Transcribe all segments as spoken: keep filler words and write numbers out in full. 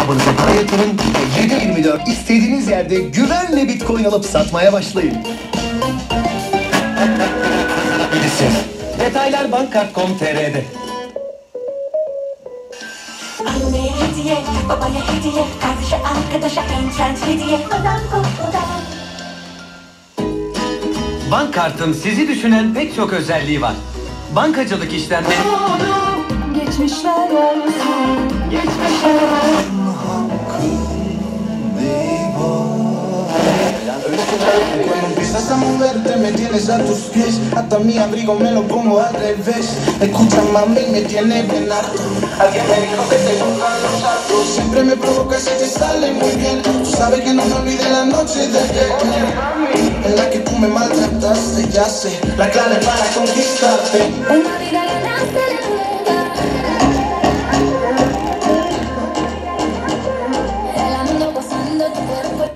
hesabınıza para yatırın ve yedi yirmi dört istediğiniz yerde güvenle Bitcoin alıp satmaya başlayın. Bilirsin. Detaylar bankkart nokta com nokta tr'de. Anneye hediye, babaya hediye, kardeşe, arkadaşa en trend hediye. Adam kokudan. Bank kartın sizi düşünen pek çok özelliği var. Bankacılık işlemleri... Geçmişler olsun, geçmişler olsun. Cuando empiezas a moverte me tienes a tus pies. Hasta mi abrigo me lo pongo al revés. Escucha mami, me tiene bien harto. Alguien me dijo que te gustan los altos. Siempre me provoca, se te sale muy bien. Tú sabes que no me olvidé la noche de ayer, en la que tú me maltrataste, ya sé la clave para conquistarte. Una vida ganaste la rueda. El ando pasando tu cuerpo.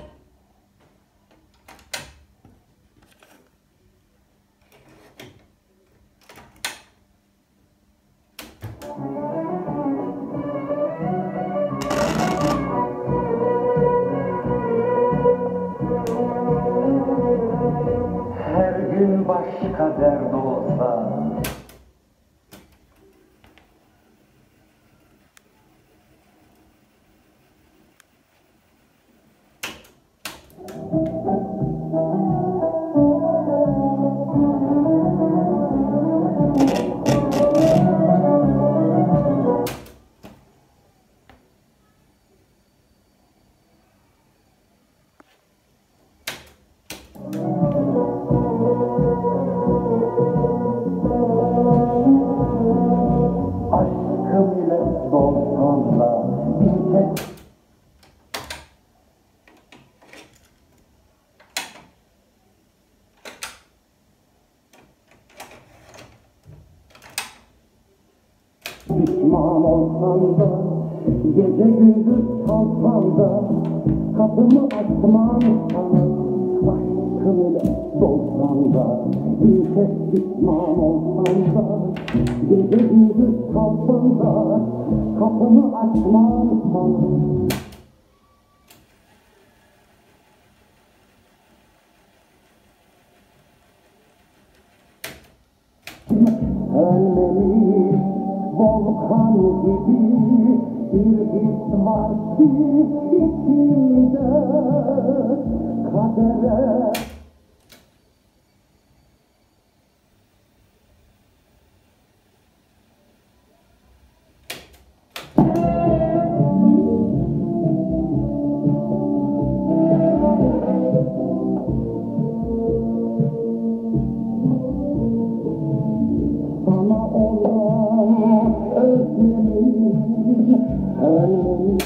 Her gün başka dert olsa aşkım ile dolsanla bir tek pişman olsan da gece gündüz kalsan da kapımı açmam sana. Aşkım ile dolsan da bir tek pişman olsan da gece gündüz kalsan da kapımı açmam sana. Ölmeli volkan gibi bir his var ki içimde kadere. Sana olan özlemim, ölmem.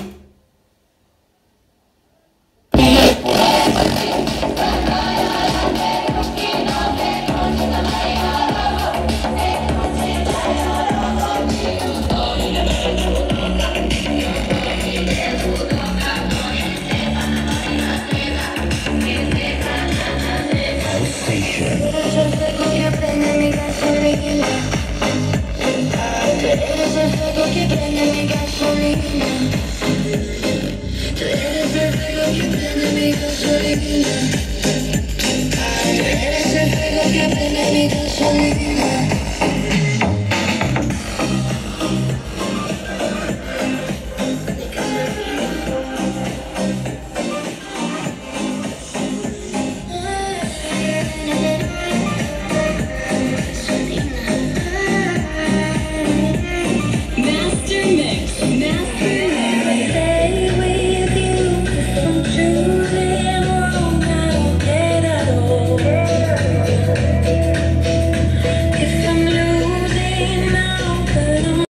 Eres el fuego que prende mi gasolina.